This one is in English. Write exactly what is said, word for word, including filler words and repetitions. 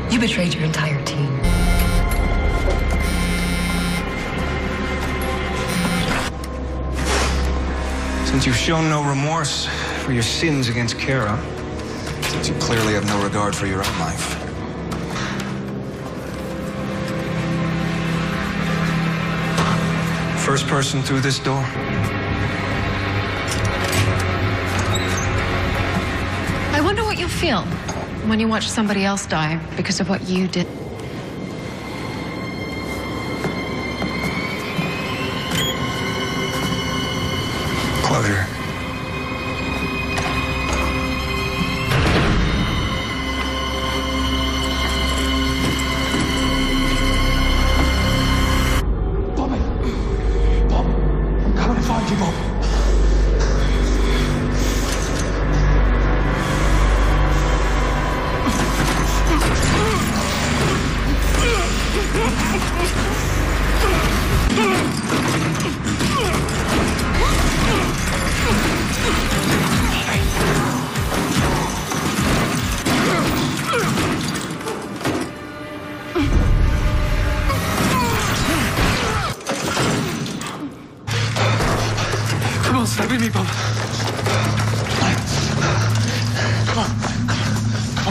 You betrayed your entire team. Since you've shown no remorse for your sins against Kara, since you clearly have no regard for your own life, first person through this door. I wonder what you'll feel when you watch somebody else die because of what you did. Closure. Bobby! Bob! I'm coming to find you, Bob. Come on, stay with me, Bob.